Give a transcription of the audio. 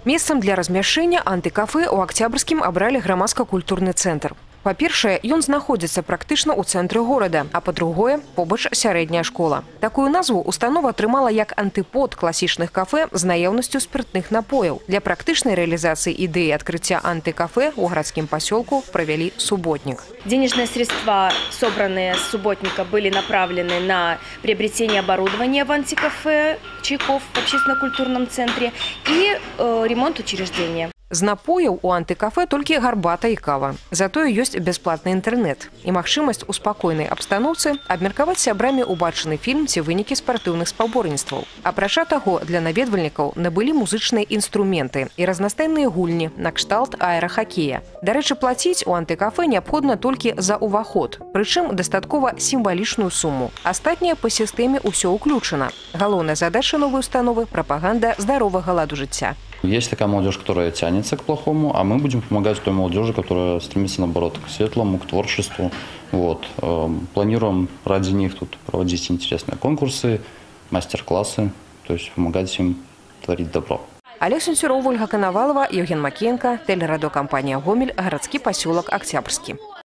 Месцам для размяшчэння антыкафе ў Октябрьскім абралі грамадска-культурны цэнтр. Па-першае, ён знаходзіцца практычна ў цэнтры горада, а па-другое, побач сярэдняя школа. Такую назву установа атрымала як антыпод класічных кафе з наяўнасцю спиртных напояў. Для практычнай рэалізацыі ідэі адкрыцця антыкафе ў гарадскім пасёлку провели субботник. Денежные средства, собранные с субботника, были направлены на приобретение оборудования в антикафе «Чайков» в общественно-культурном центре и ремонт учреждения. З напояў у антыкафе толькі гарбата і кава. Затое ёсць бясплатны інтэрнэт і магчымасць у спакойнай абстаноўцы абмеркаваць сябрамі убачаны фільм ці вынікі спартыўных спаборніцтваў. Апрача таго, для наведвальнікаў набылі музычныя інструменты і разнастайныя гульні на кшталт аэрахакея. Дарэчы, плаціць у антыкафе неабходна толькі за ўваход, прычым дастаткова сімвалічную суму. Астатняе па сістэме ўсё ўключана. Галоўная задача новай установы – прапаганда здаровага ладу жыцця. Есть такая молодежь, которая тянется к плохому, а мы будем помогать той молодежи, которая стремится, наоборот, к светлому, к творчеству. Вот. Планируем ради них тут проводить интересные конкурсы, мастер-классы, то есть помогать им творить добро. Олег Сенцюров, Ольга Коновалова, Евген Макеенко, телерадиокомпания «Гомель», городский поселок Октябрьский.